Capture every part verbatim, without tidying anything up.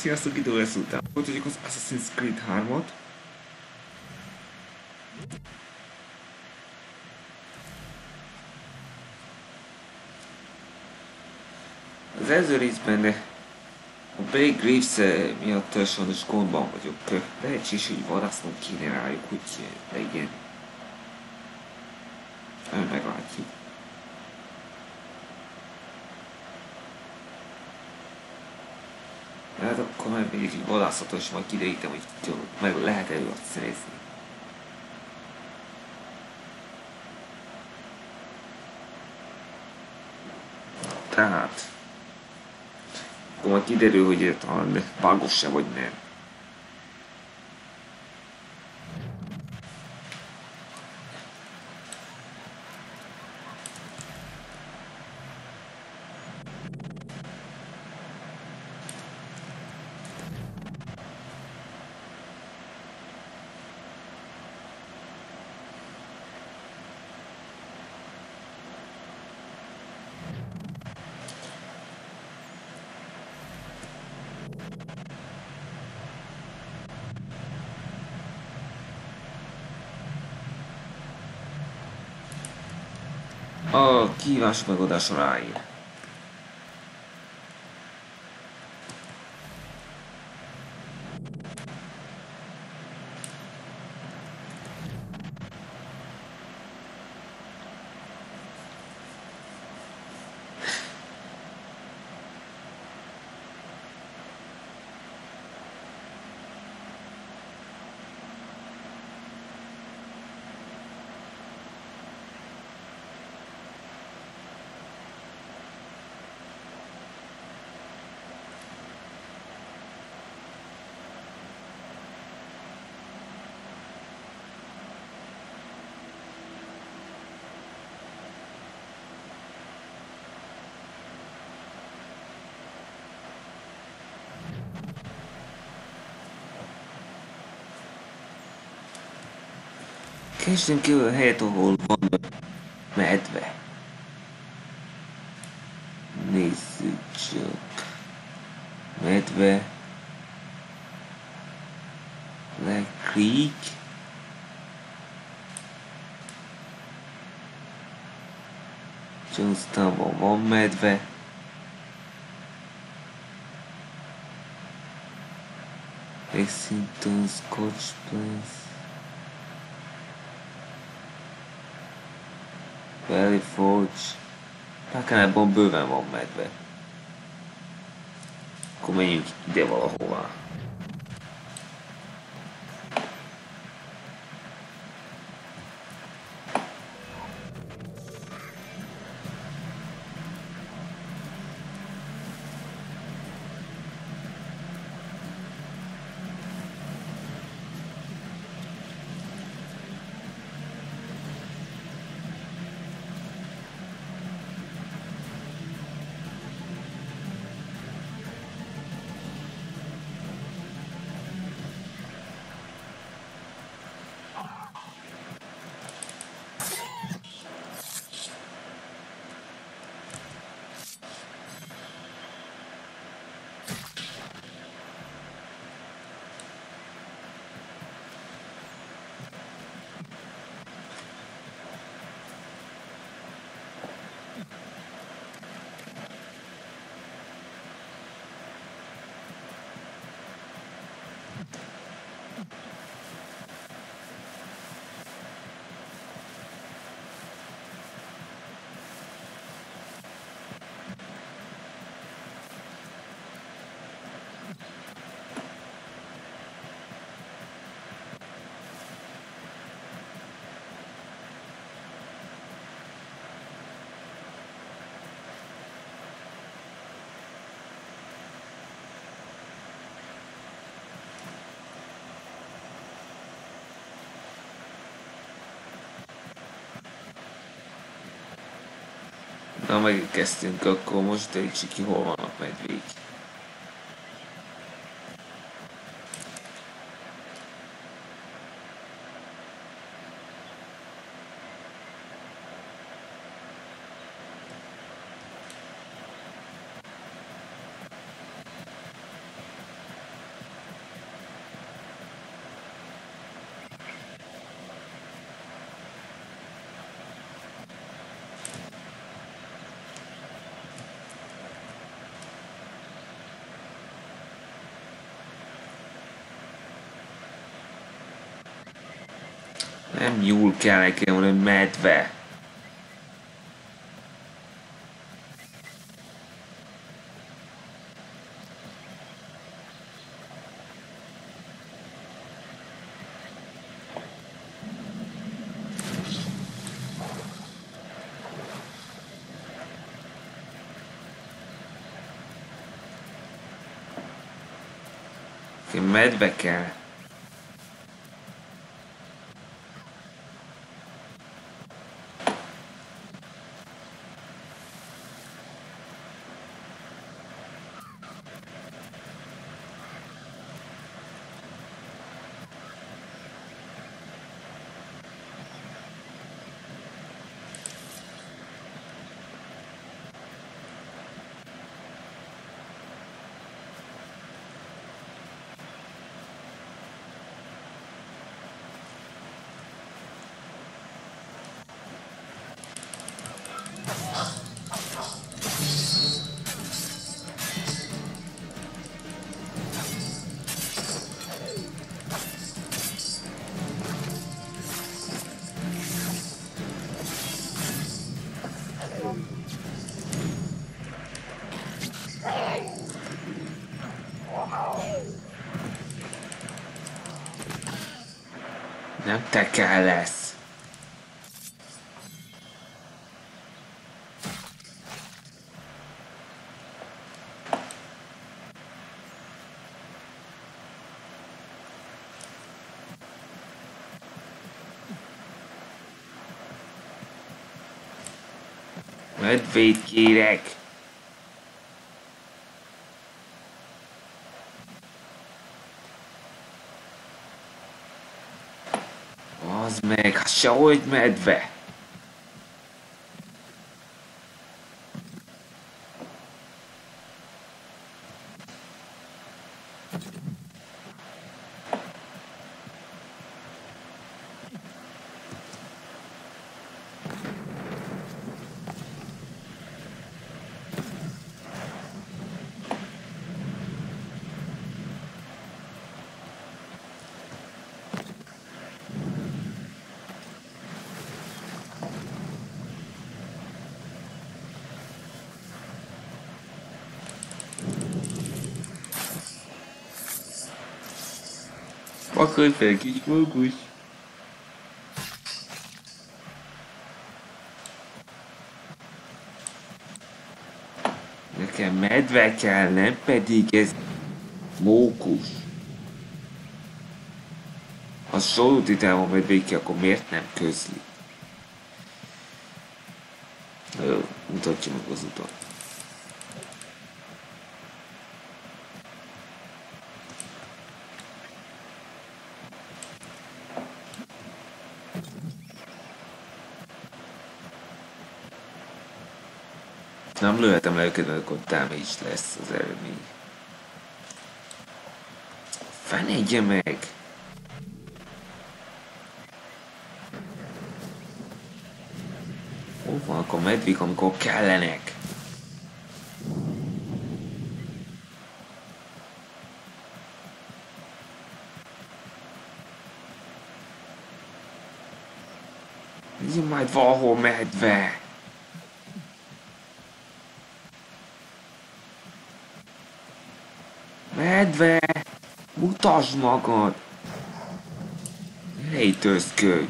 Sziasztok, idő lesz után. Folytatjuk az Assassin's Creed hármat. Az első részben a Blake Graves miatt sajnos gondban vagyok. Lehetséges, hogy vadásznom kéne rájuk, hogy de igen. Ön meglátjuk. Hát akkor már mindig egy vadászatot, és majd kiderítem, hogy meg lehet előtt szerezni. Tehát, akkor majd kiderül, hogy talán vágos se vagy nem. A kihívás megoldása ráír. Keresünk ki a helyet, ahol van medve. Nézzük csak. Medve. Black Creek. Johnstownban van medve. Lexington, Scotch Plains. Valley Forge. Pákánában bőven van medve. Akkor menjünk ide valahová. Na, megkezdtünk, akkor most derítsük ki, hol vannak medvék. Nem nyúl kell nekem, hanem medve. Nekem medve kell. Nem te kell lesz. Medvét kérek. Az meg, hát sehogy medve. Pakolj fel, kis mókus. Nekem medve kell, nem pedig ez mókus. Ha soroltítám medvékkel, akkor miért nem közli? Jó, mutatja meg az utat. Nem lőhetem le őket, mert akkor damage lesz az eredmény. Fenegye meg! Hol vannak a medvék, amikor kellenek? Legyen majd valahol medve! Medve! Mutasd magad! Ne rejtőzködj!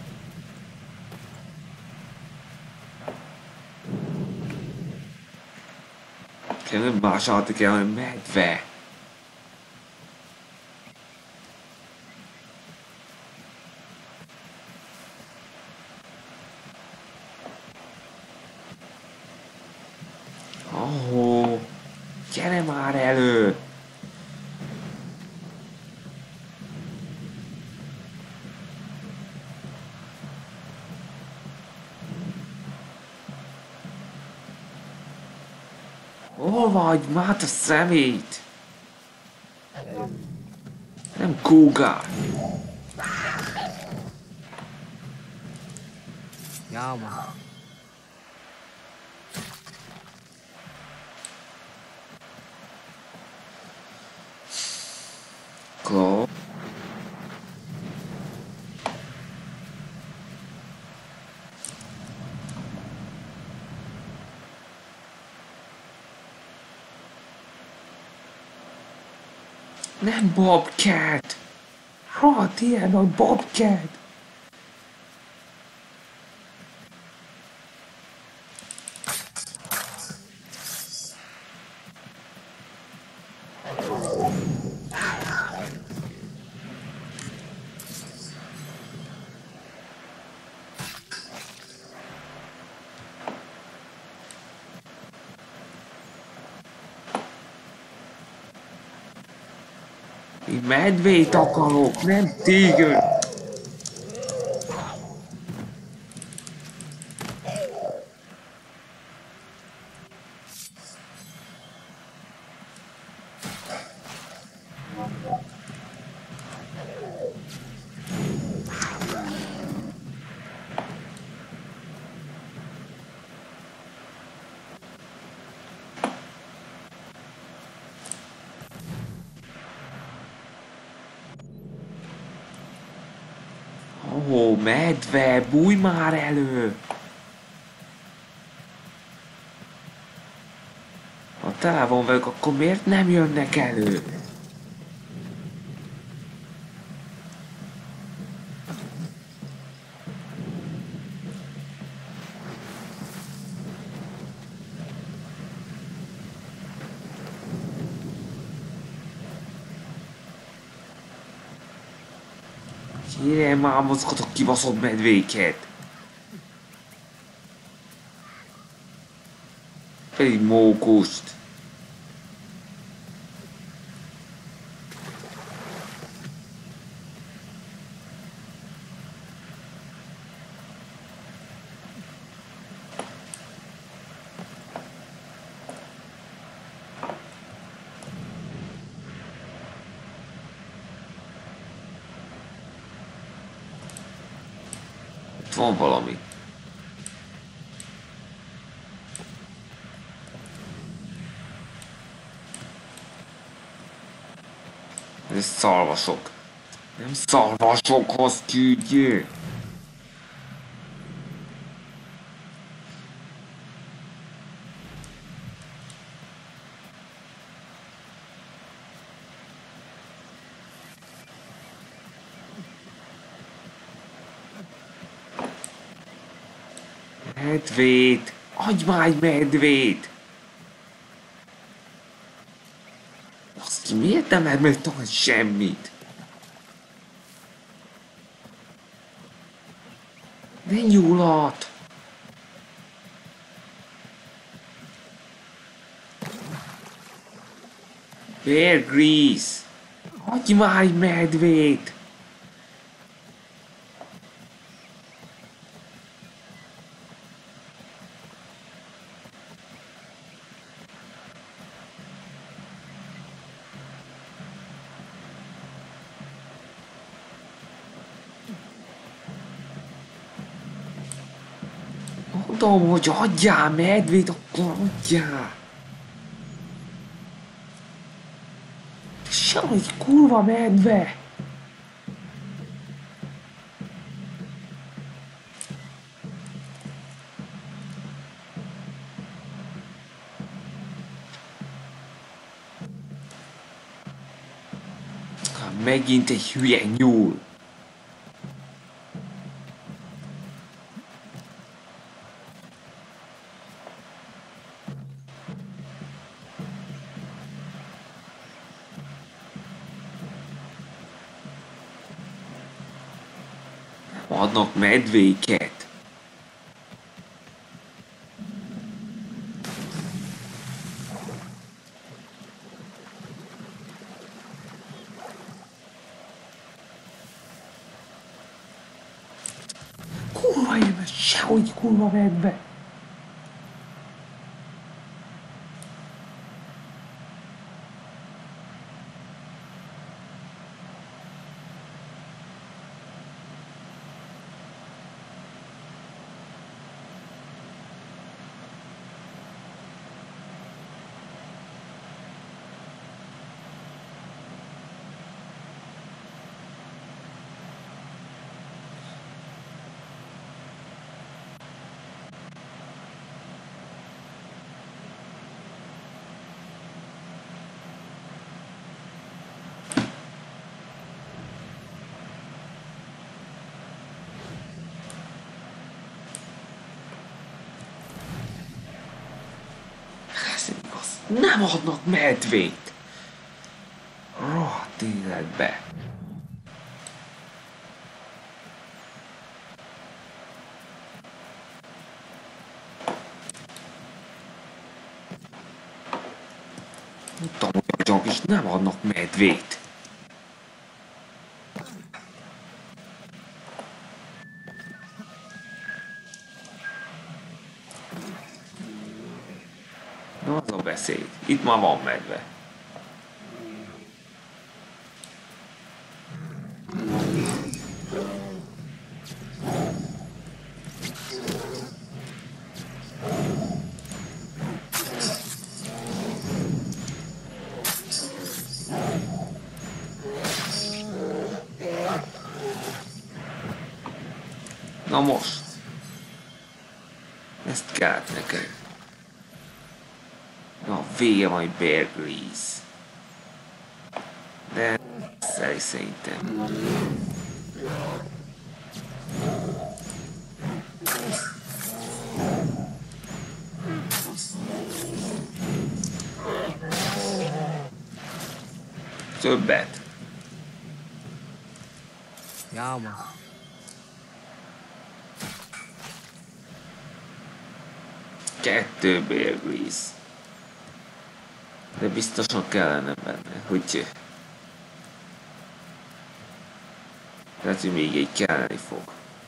Nem másolhatok el, hanem medve! Oh, gyere már elő! Hol vagy? Mát a szemét! Nem kúga! Ja, man. Go. Nem Bobcat! Rohadt ilyen a Bobcat! Én medvét akarok, nem téged! Ó, medve, bújj már elő! Ha tele van velük, akkor miért nem jönnek elő? Gyere már, mozgatok kibaszott medvéket! Pedig mókust! Itt van valami. Ez szarvasok. Nem szarvasokhoz küldjél! Medvét! Adj már egy medvét! Azt ki, miért nem elmondtam semmit? Ne nyulat! Bear Grylls! Adj már egy medvét! Mondom, hogy adjál medvét, akkor adjál! Sem egy kurva medve! Megint egy hülye nyúl! Adnak medvéket! Kurva émes, sehogy kurva medve! Nem adnak medvét! Rohadt életbe! Mondtam, hogy agyam is nem adnak medvét! Na az a beszéd. Itt már van medve. Na most. Ezt kellett neked. Na, vége van, Bear Grylls. De szerint szerintem. Többet. Ja, man. Kettő Bear Grylls. De biztosan kellene benne, hogy... Tehát, hogy még egy kelleni fog.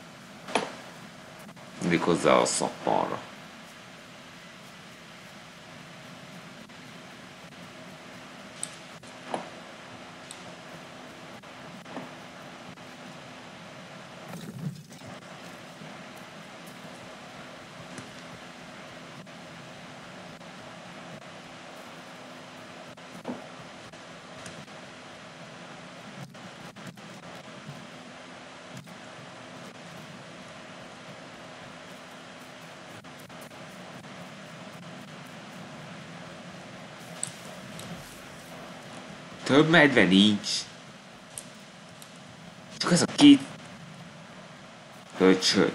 Mindig hozzá a szappanra. Több medve nincs. Csak ez a két köcsög.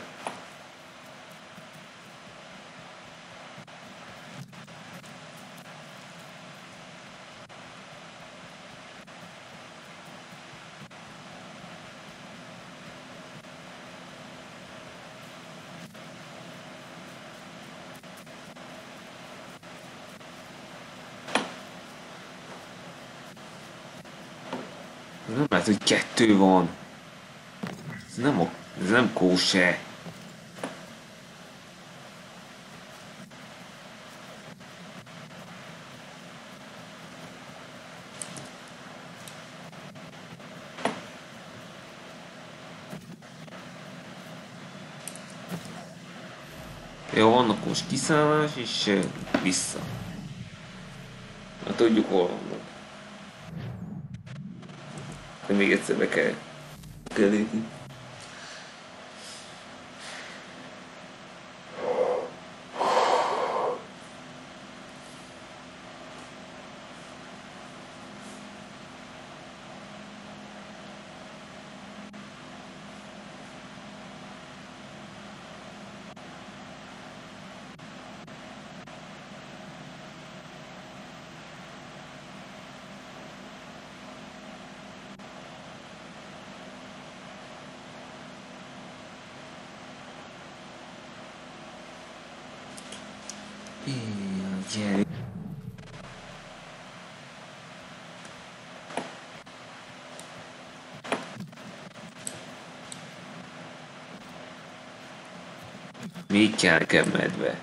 Nem lehet, hogy kettő van. Ez nem, a, ez nem kóse. Jó, vannak most kiszállás és uh, vissza. Na tudjuk hol vannak. De még egyszer be kell, kell lépni. Gyere. Még kell nekem medve.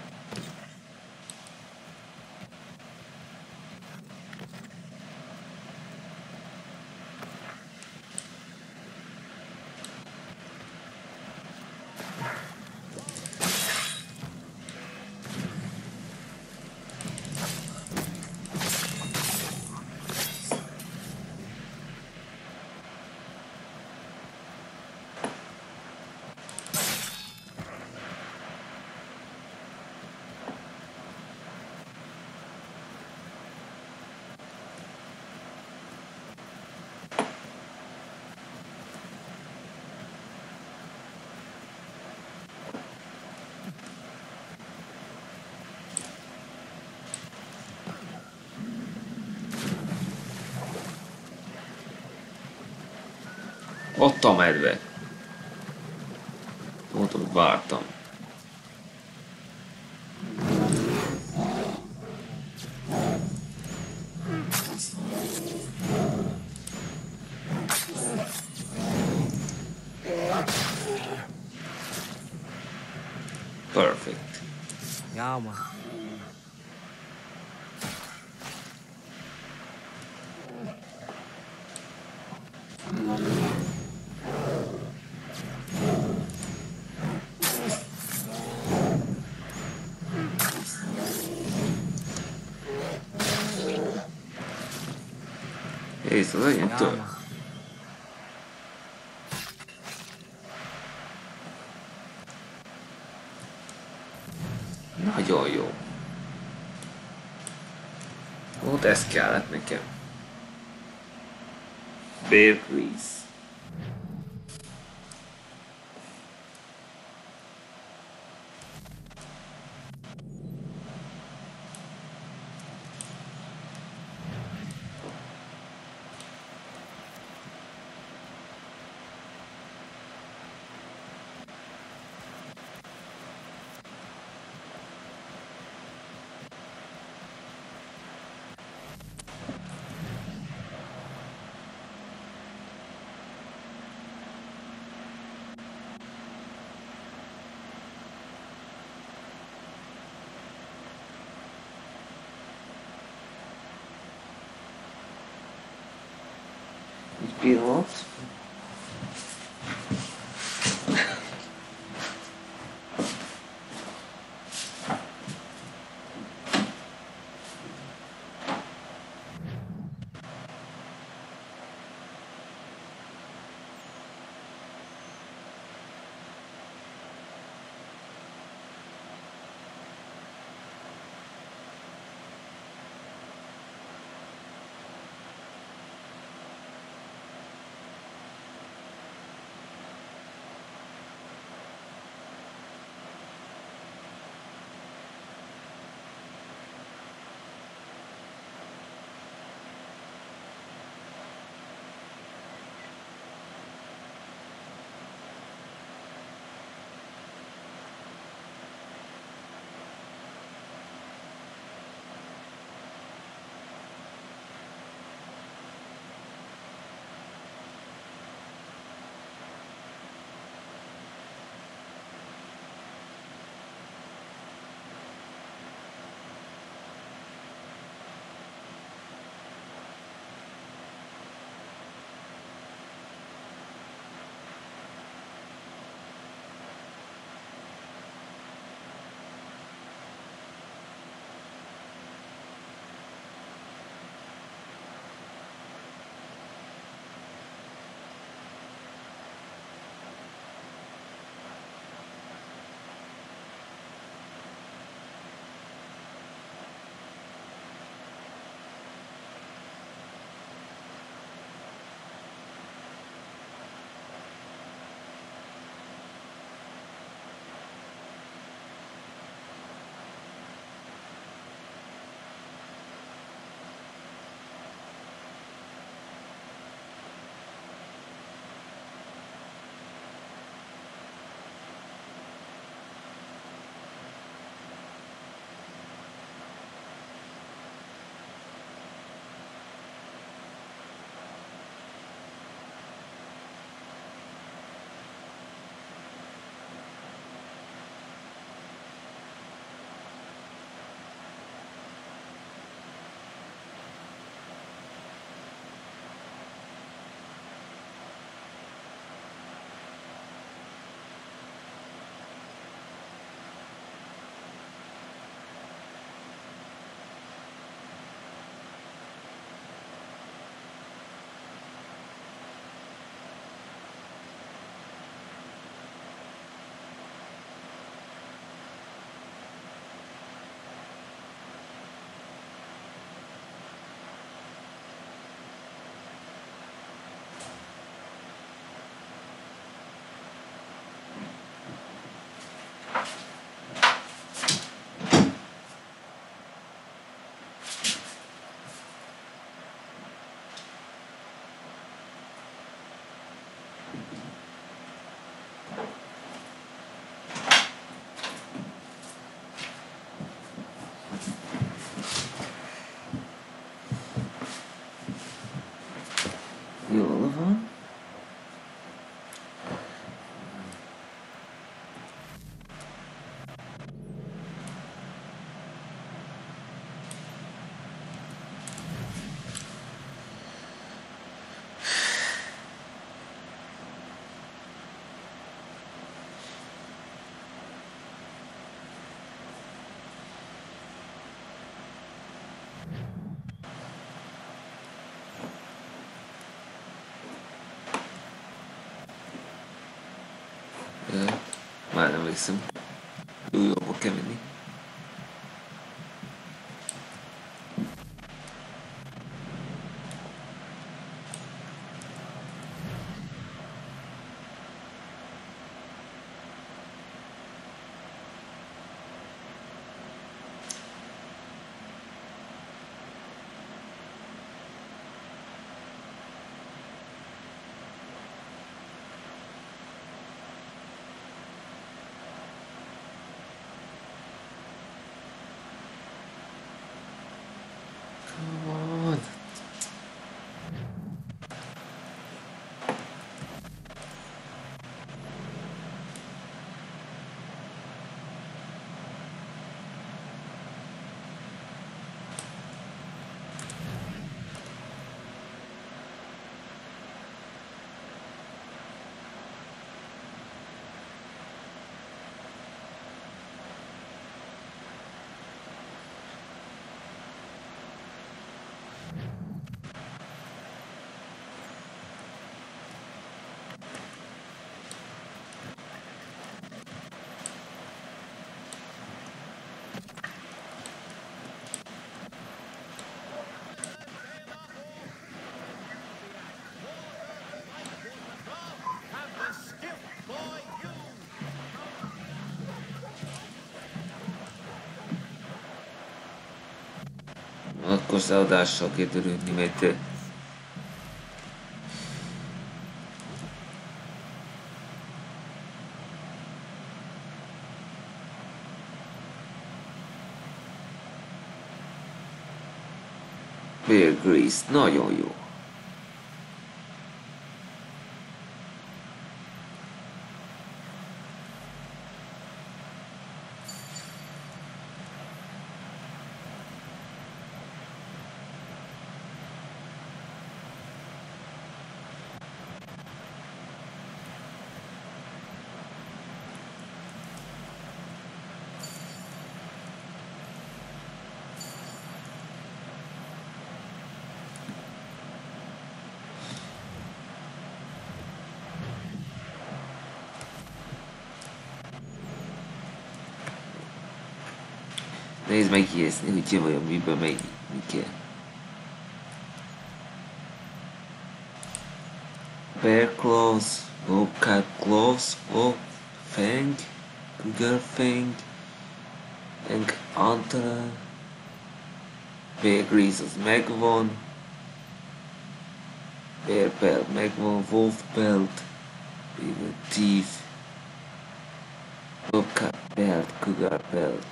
Ott a medve. Ott, amit vártam. Perfect. Ja, man. Ész, az legyen Ja, több. man. Nagyon jó. Ott ez kellett nekem. Bear Grease. Egy pillanat. Ö, már nem emlékszem. Jó, jobba kell menni. Come on. Akkor szállással kell törődni, mert Bear Grylls nagyon jó. Nézd megjegyezni, hogy ki vajon miben megy, mi kell. Bear Claws, Bobcat Claws, Bob Fang, Cougar Fang, Hank Antler, Bear Grylls az megvan, Bear Pelt megvan, Wolf Pelt, Beaver Teeth, Bobcat Pelt, Cougar Pelt,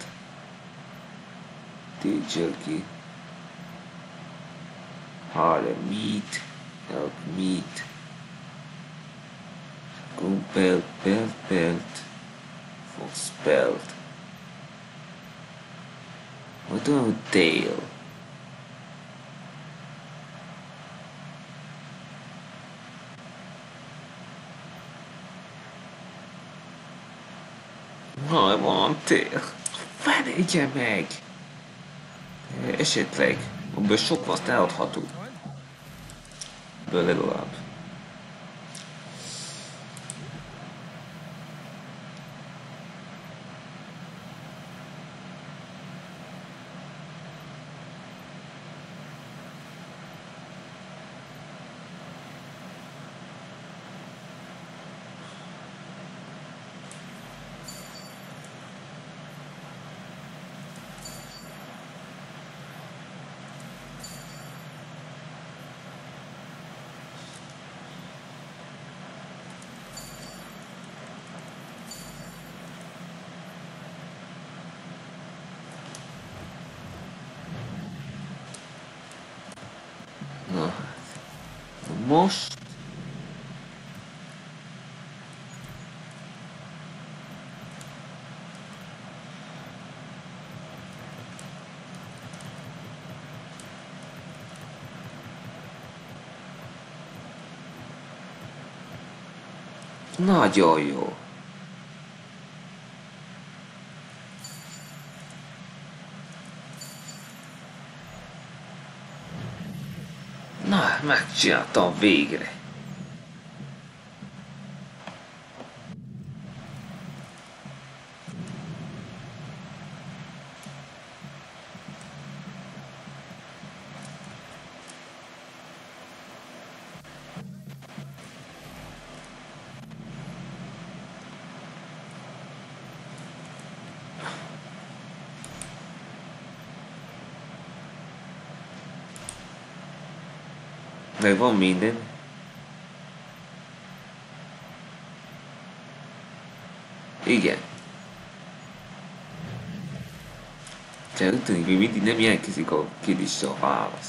Tail Jerky, Harlem Meat, Elk Meat, Coon Pelt, Pelt Pelt, Fox Pelt. What about Tail? I want Tail. Felejtje meg! Esetleg, abból sok vaszt eladható. Ebből legalább. Na, most nagyon jó. Na, megcsináltam végre. megvan minden. Igen. De úgy tűnik, hogy mindig nem jelentkezik a kérdésre a válasz.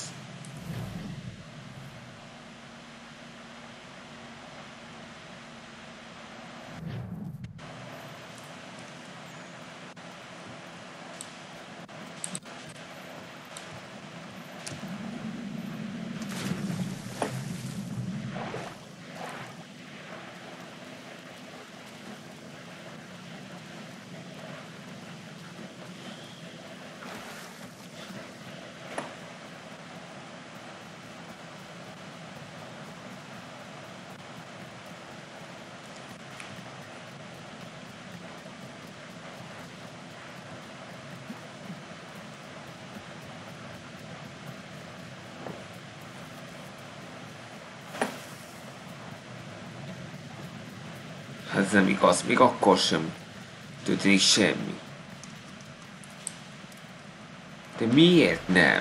Ez nem igaz, még akkor sem történik semmi. De miért nem?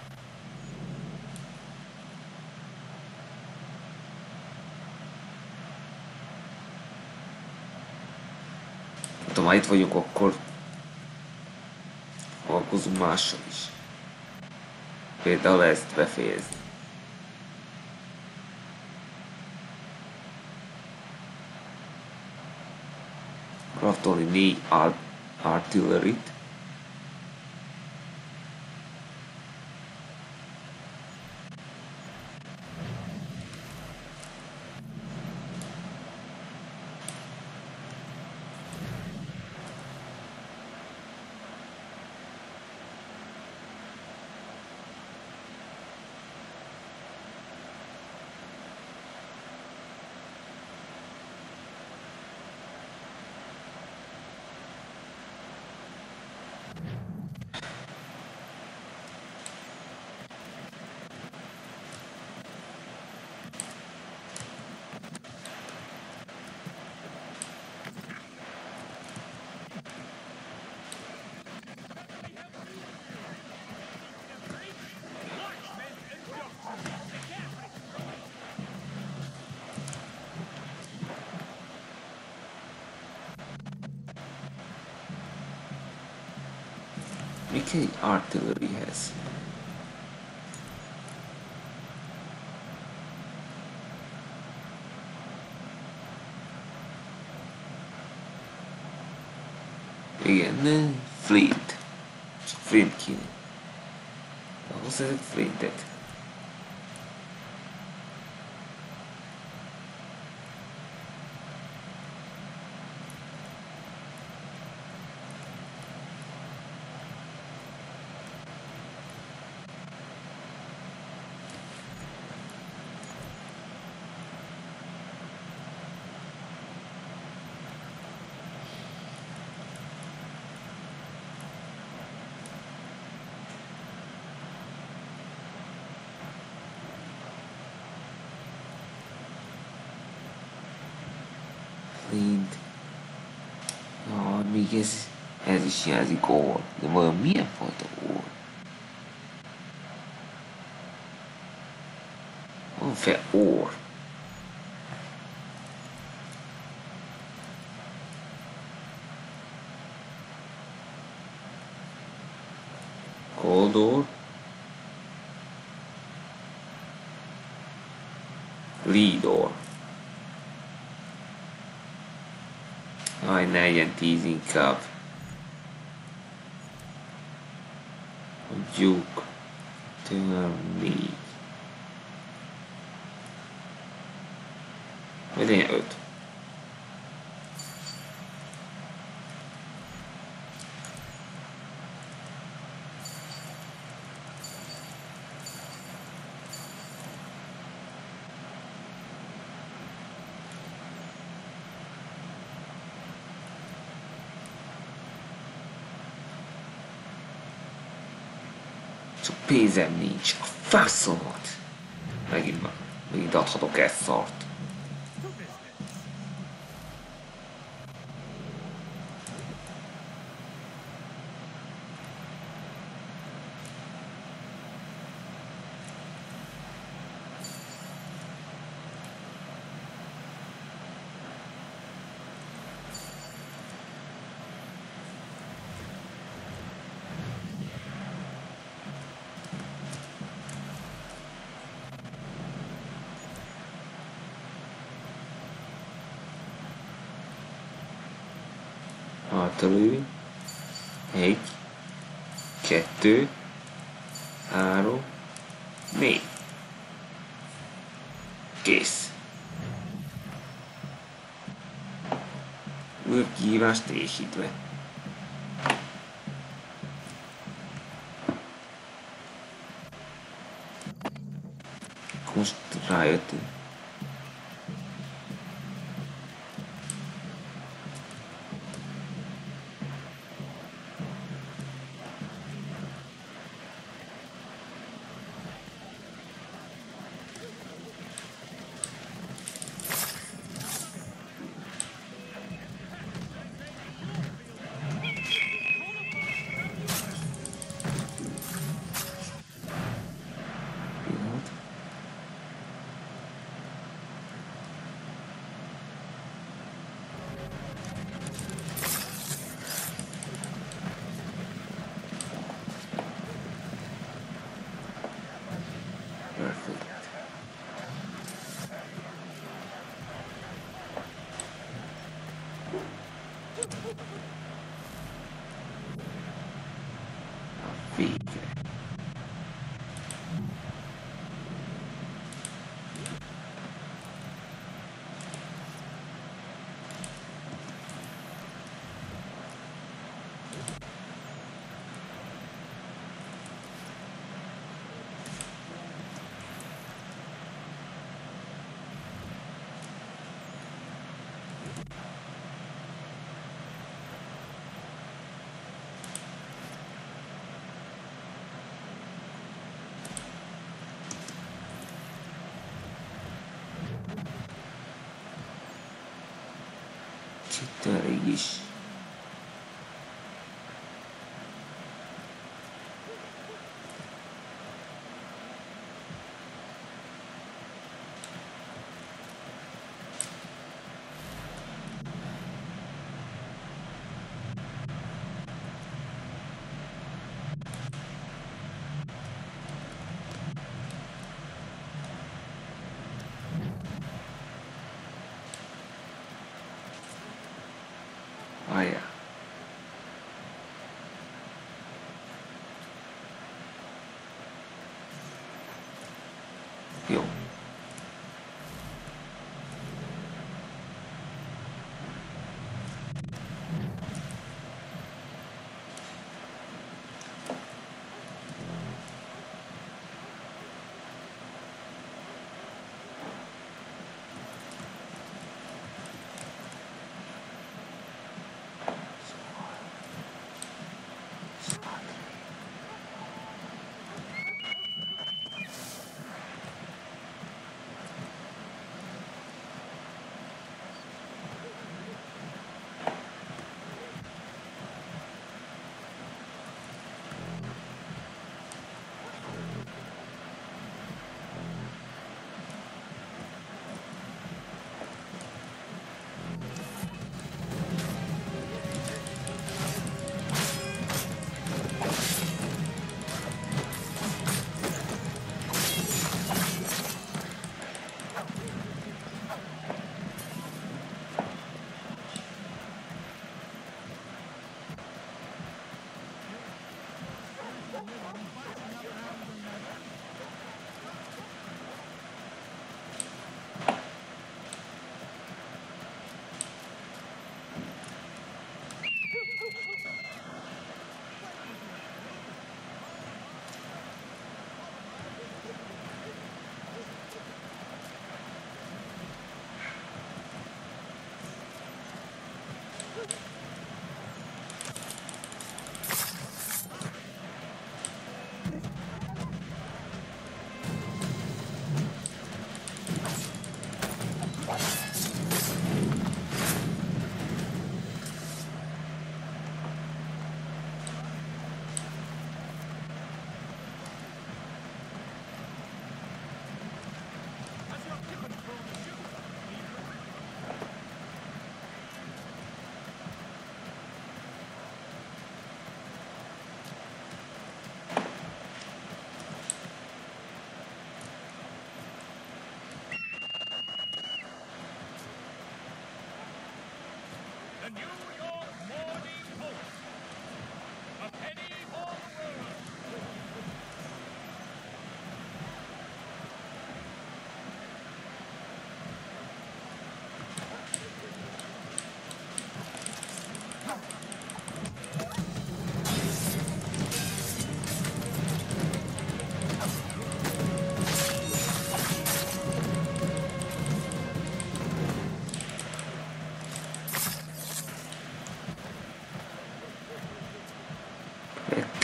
Hát ha itt vagyunk, akkor foglalkozunk mással is. Például ezt befejezni. Craftolni négy artillerit. Mi kell egy artilleryhez? Igen, ne, flint. Csak flint kéne. Ahhoz ezek flintet. Flint. Ja, még ez, ez is jelzik orr. De vajon milyen fajta orr? Van fel orr. Cold ore. Lead ore. Aj, ne legyen tíz inkább. Mondjuk négy. Vagy legyen öt. Csak pénzem nincs, a faszomat! Megint, megint adhatok ezt szart. Hátraülj. Egy, kettő, három, négy. Kész. Űrkihívást teljesítve. Most rájöttünk. Pillanat. Perfect. Végre. Itt elég is. Várjál. Jó.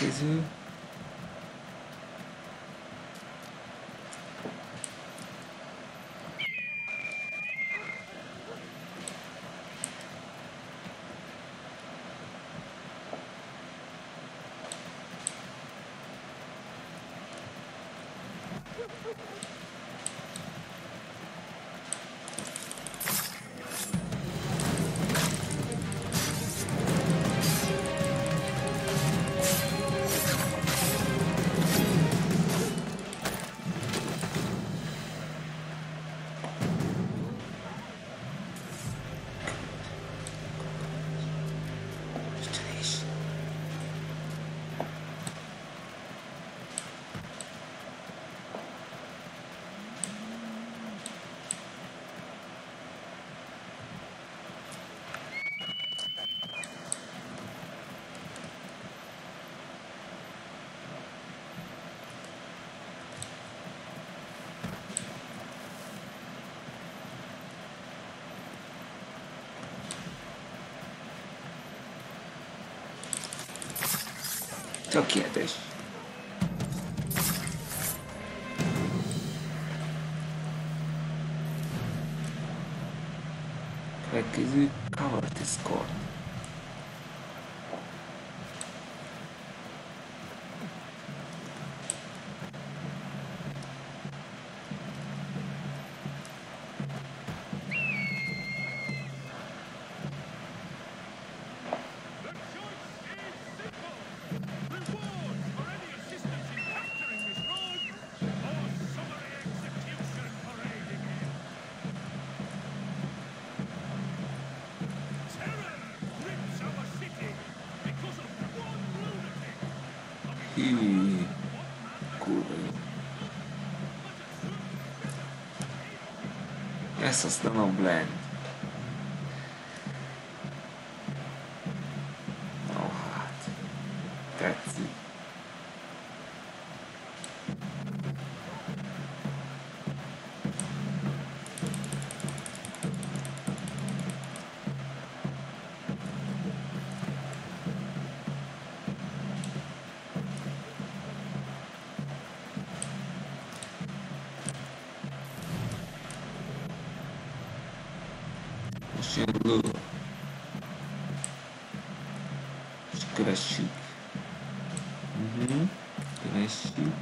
Következő. Tökéletes. Következő cover the score. Hű, kurva jó. Ez aztán a blend. Ó, hát. Tetszik. Most jön lő. És kövessük. Uh-huh. Kövessük.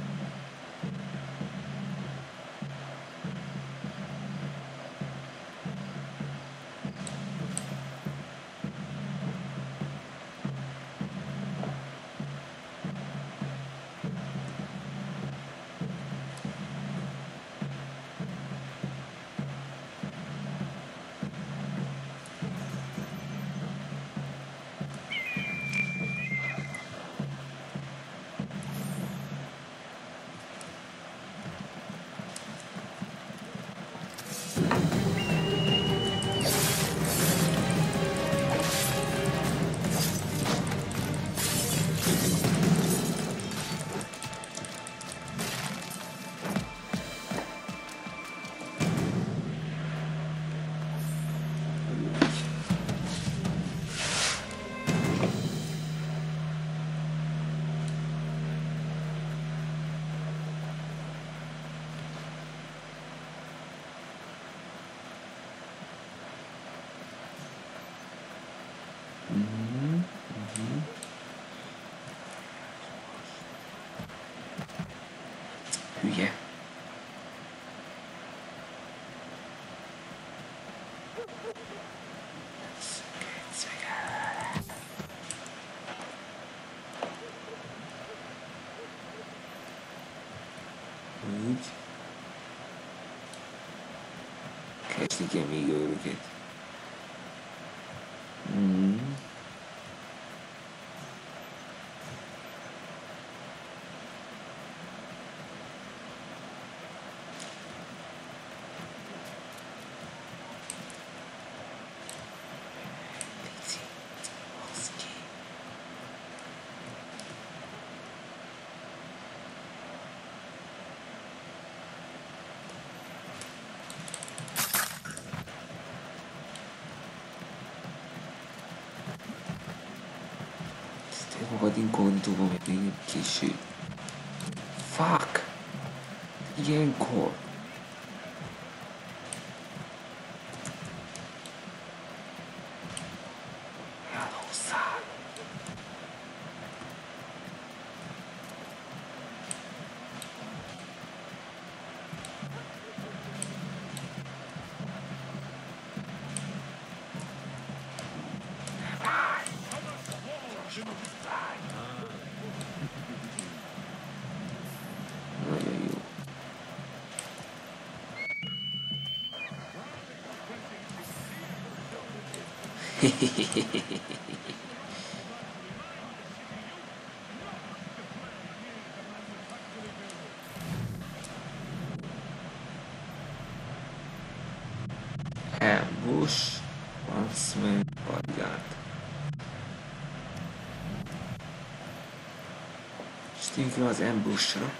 Uh-huh. Uh-huh. Hülye. Úgy. Keresni kell még őröket. Mm. magad inkognitóban még még késő. Fuck! Ilyenkor. Elhúzzál. Nagyon jó. Ambush, marksman, bodyguard. És tűnjünk rá az ambushra.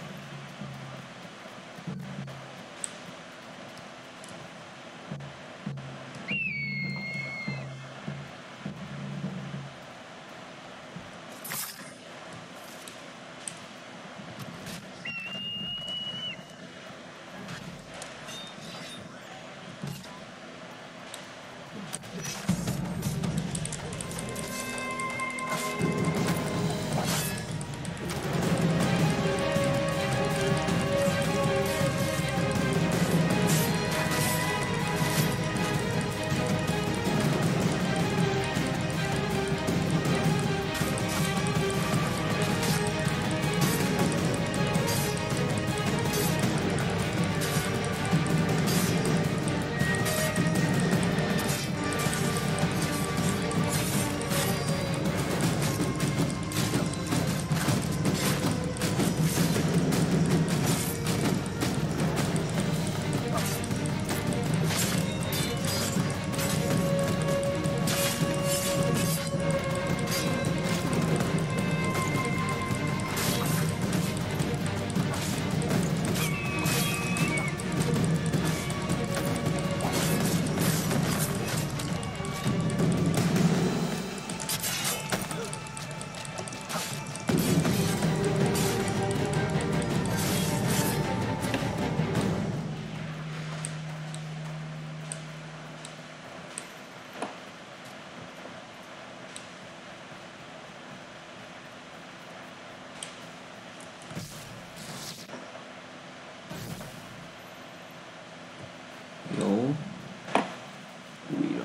Jó. Újra.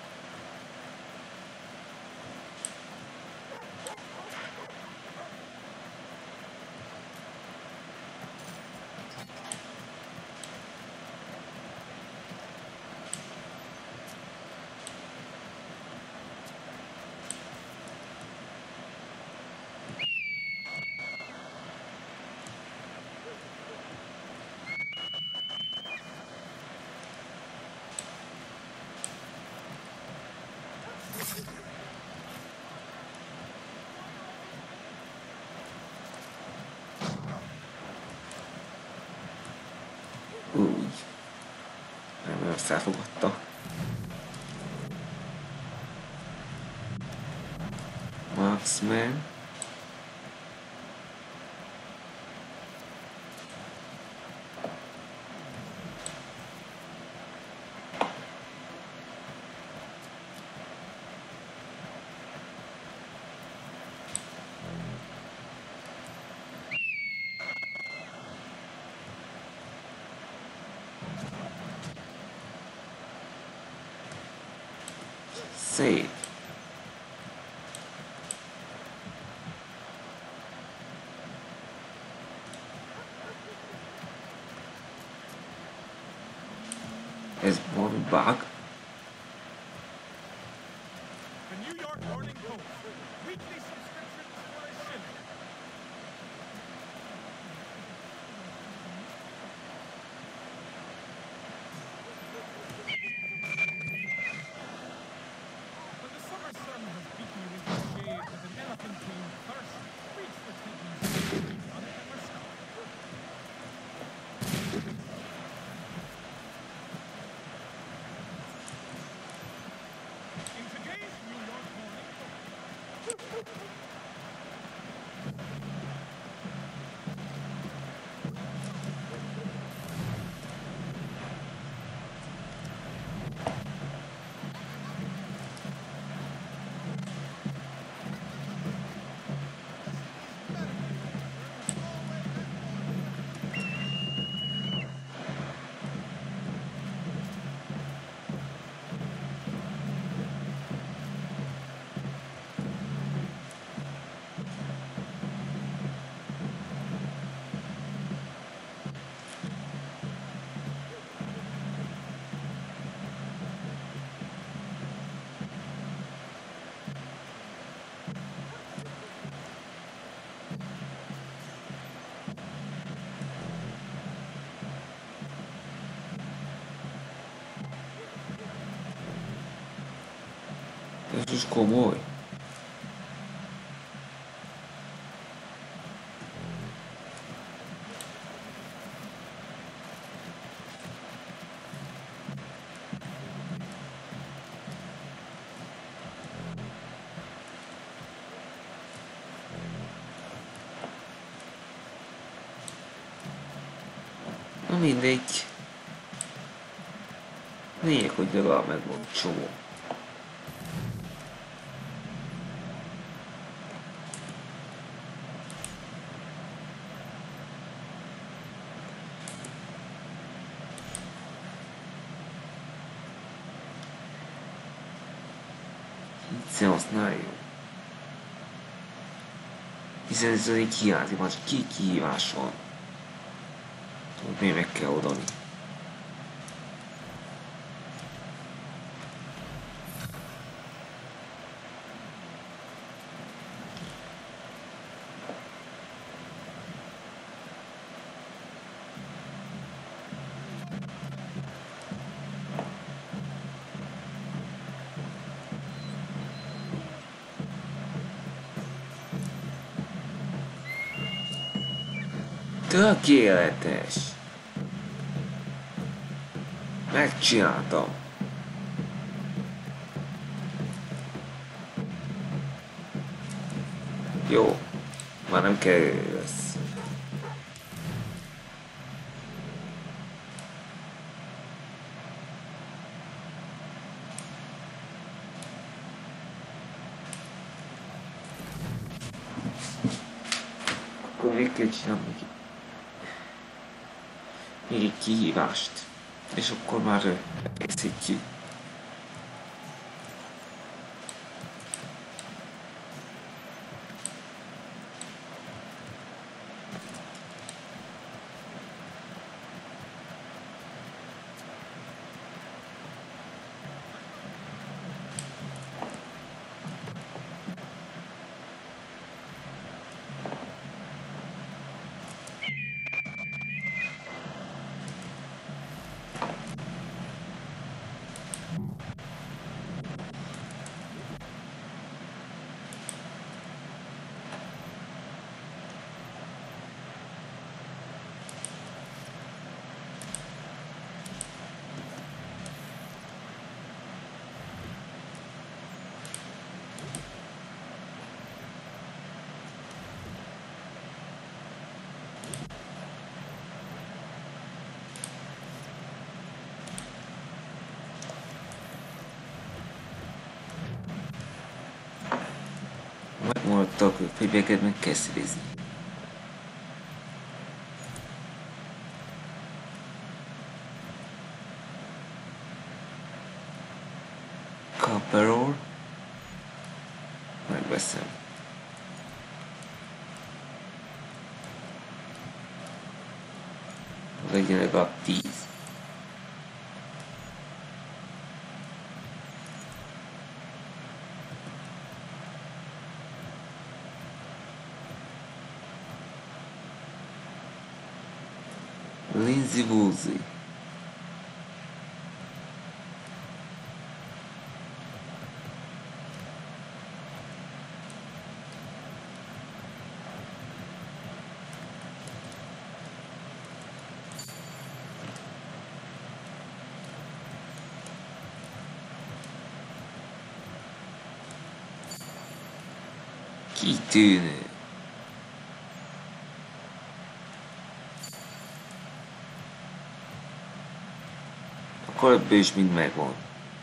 Úgy. Nem, azt elfogadta. Marksman. Szép. Ez valami bug. The New York Morning Post. Weekly subscriptions for a shilling. When the summer sun has beaten you into the shade with an elephantine thirst, reach for Titan's on Emma Star. In today's New York Morning Post. Ez is komoly. Na mindegy. Lényeg, hogy legalább megvan csomó. Hiszen használjuk. Hiszen ez egy hiányzik, már csak ki kihívás van. Tudod, még meg kell oldani. Tökéletes! Megcsináltam! Jó, már nem kell lesz. Akkor még kell csinálni még egy kihívást, és akkor már egészítjük. Megmaradtak, hogy neked meg kell szerezni. Copper ore. Megveszem. Legyen legalább tíz. Lindsay Woolsey. Kitűnő. Akkor ebből is mind megvan.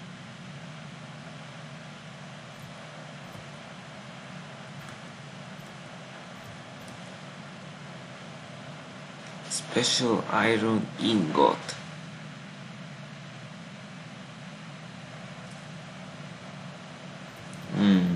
Special Iron Ingot. Hmm.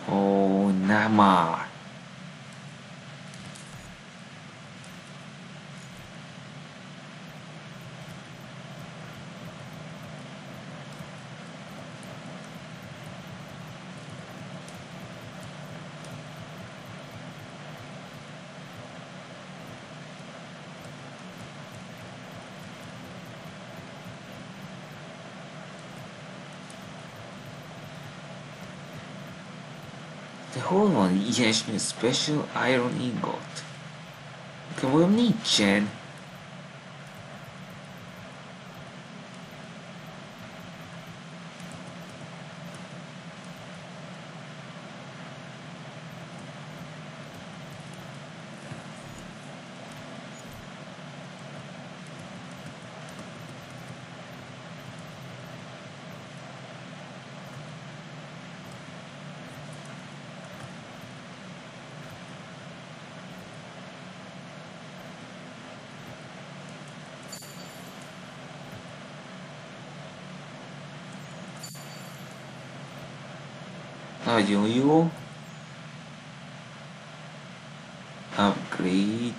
Ó, nem már! De hol van ilyesmi Special Iron Ingot? Nekem olyan nincsen. Nagyon jó. Upgrade.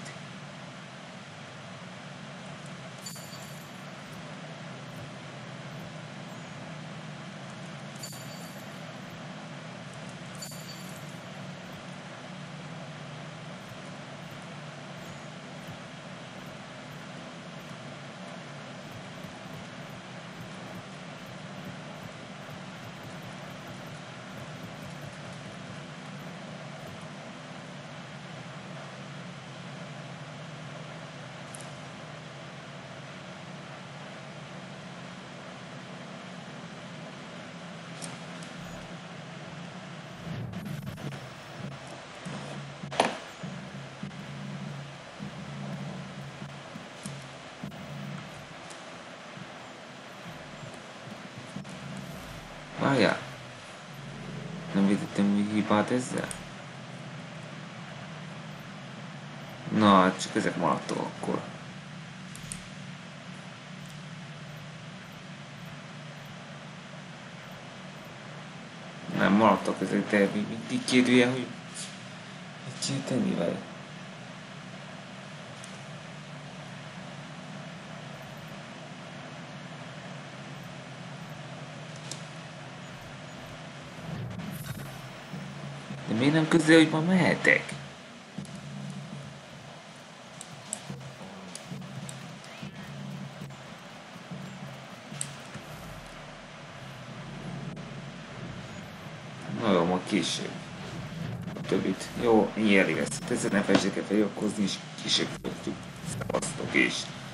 Várjál. Nem vétettem még hibát ezzel? Na, hát csak ezek maradtak akkor. Nem maradtak ezek, de még mindig kérdője, hogy mit kell tenni vele. De miért nem közül, hogy ma mehetek? Na jó, ma később. A többit. Jó, ennyi elég lesz. Ezzel ne felejtsék el feliratkozni, és később fogjuk. Szevasztok is!